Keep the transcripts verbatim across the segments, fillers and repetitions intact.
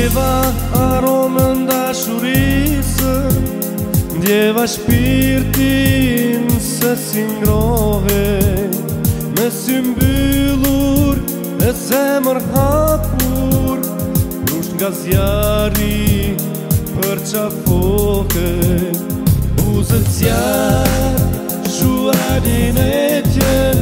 Ndjeva aromën dashurisë, ndjeva shpirtin se si ngrohe, me sy mbyllur e zemër hapur, nush nga zjari për qafohe. Buzët zjarë, shuarin e tjen,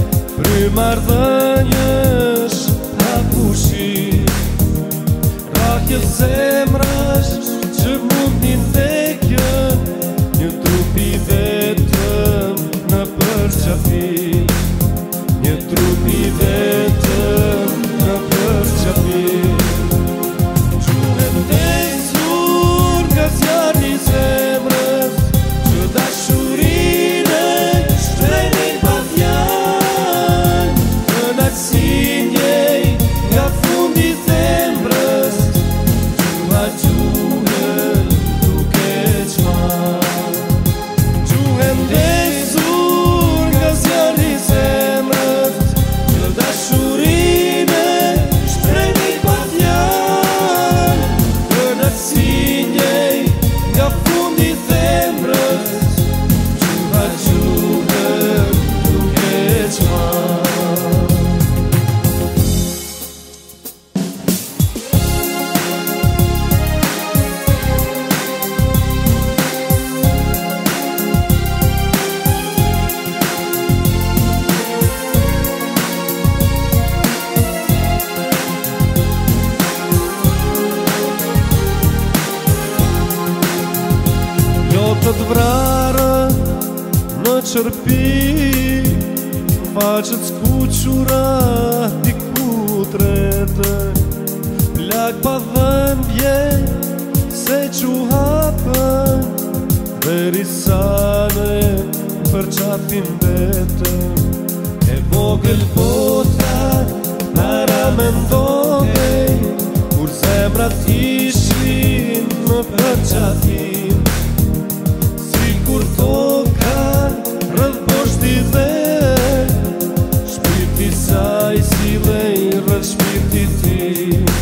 frymardhënjësh hapushit, rahje zemrash që mundin vekjën, një trupi vetëm në përqafi, një trupi vetëm në përqafi. Quhet tesur nga zjarri zemrës, që dashurine shtrenin pa fjalë, të naksin njej nga fundi zemrës, gjuha gjuhën duke qmarë. Gjuhem tesur nga zjarri zemrës, që dashurine shtrenin pa fjalë, të naksin njej nga fundi zemrës, gjuha gjuhën duke qmarë. Jo të të vrarë në qërpi, faqët s'kuqura t'i kutrete, plak pa dhëmbje se që hapën, veri sane për qafin vetëm. E vogël bota para me ndohej, kur zemrat ishin në përqafin, kur toka rrëdh poshti dhe shpirti saj silej rrëdh shpirti ti.